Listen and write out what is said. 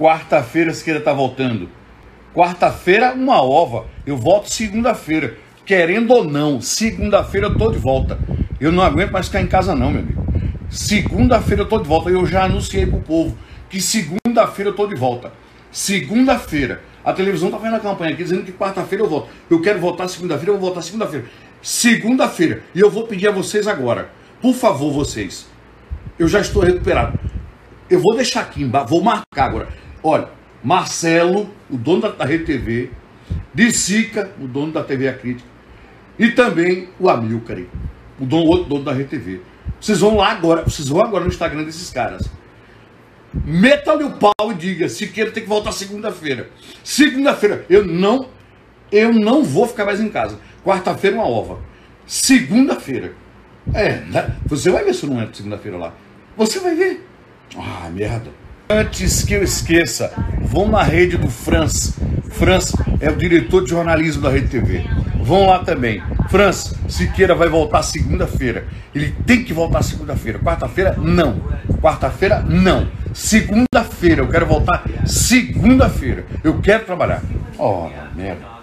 Quarta-feira Siqueira tá voltando. Quarta-feira, uma ova. Eu volto segunda-feira. Querendo ou não, segunda-feira eu tô de volta. Eu não aguento mais ficar em casa não, meu amigo. Segunda-feira eu tô de volta. Eu já anunciei pro povo que segunda-feira eu tô de volta. Segunda-feira. A televisão tá fazendo a campanha aqui dizendo que quarta-feira eu volto. Eu quero voltar segunda-feira, eu vou voltar segunda-feira. Segunda-feira. E eu vou pedir a vocês agora. Por favor, vocês. Eu já estou recuperado. Eu vou deixar aqui embaixo, vou marcar agora. Olha, Marcelo, o dono da Rede TV, Sica, o dono da TV A Crítica, e também o Amilcar, outro dono da Rede TV. Vocês vão lá agora, vocês vão agora no Instagram desses caras. Meta-lhe o pau e diga, Siqueira tem que voltar segunda-feira. Segunda-feira, eu não vou ficar mais em casa. Quarta-feira uma ova. Segunda-feira. Você vai ver se eu não entro segunda-feira lá. Você vai ver. Ah, merda. Antes que eu esqueça, vão na rede do Franz. Franz é o diretor de jornalismo da Rede TV. Vão lá também. Franz, Siqueira vai voltar segunda-feira. Ele tem que voltar segunda-feira. Quarta-feira, não. Quarta-feira, não. Segunda-feira, eu quero voltar segunda-feira. Eu quero trabalhar. Oh, merda.